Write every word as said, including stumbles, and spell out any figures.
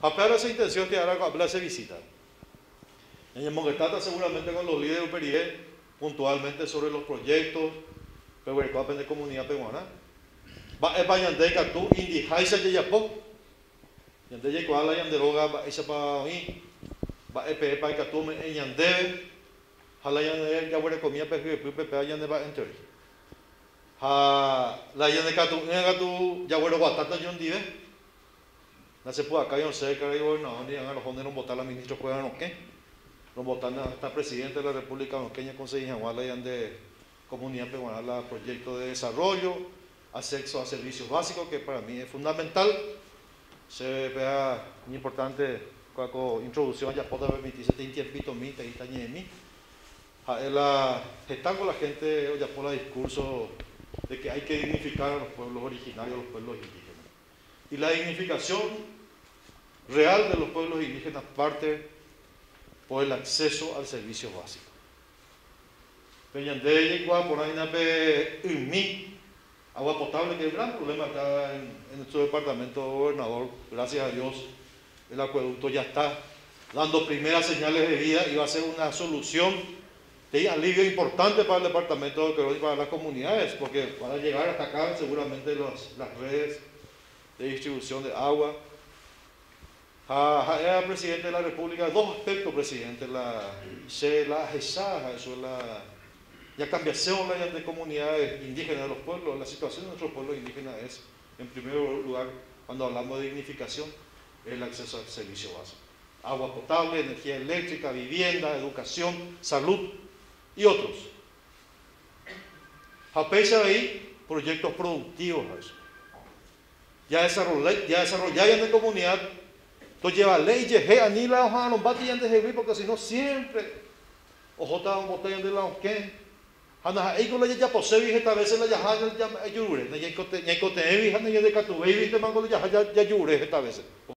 Apela esa intención que ahora habla se visita. En el Mongetata seguramente con los líderes del P R I E puntualmente sobre los proyectos, pero el cual de comunidad peruana. Va el bañande que tú indijaisa ya yapo. Yande ya cual la yanderoga va esa para mí. Va el P para que tú me yande. Hala yande ya buena comida pero que pepe yande va enter. Ha la yande que tú nega tú ya bueno guatata yo un día. No se puede acá yo no sé que hay gobernador ni a los jóvenes no votar la ministra juegan o qué. No votan hasta presidente de la República Dominicana conseguían igual la de comunidad peruana la proyecto de desarrollo, acceso a servicios básicos que para mí es fundamental. Se vea muy importante con introducción ya puede permitirse este tiempito mí, te está de mí. La están con la gente ya por el discurso de que hay que dignificar a los pueblos originarios, a los pueblos indígenas. Y la dignificación real de los pueblos indígenas parte por el acceso al servicio básico. Peñandé y por ahí nape mí agua potable, que es el gran problema acá en, en nuestro departamento, gobernador. Gracias a Dios, el acueducto ya está dando primeras señales de vida y va a ser una solución de alivio importante para el departamento de Querón y para las comunidades, porque van a llegar hasta acá seguramente los, las redes de distribución de agua. El presidente de la República, dos aspectos, presidente, la se la eso es la ya cambiación de comunidades indígenas de los pueblos. La situación de nuestros pueblos indígenas es, en primer lugar, cuando hablamos de dignificación, el acceso al servicio básico. Agua potable, energía eléctrica, vivienda, educación, salud y otros. Japesa ahí proyectos productivos a eso. Ya desarrollados ya desarrollado en la comunidad. Entonces lleva ley, llegué a ni la hoja, no bate antes de porque si no siempre, ojo, estaba un botella de la que. Hana ego la ya posee esta vez la ya ya yure, na ya cote ya cote vi hana ya de catu baby te mango ya ya yure esta vez.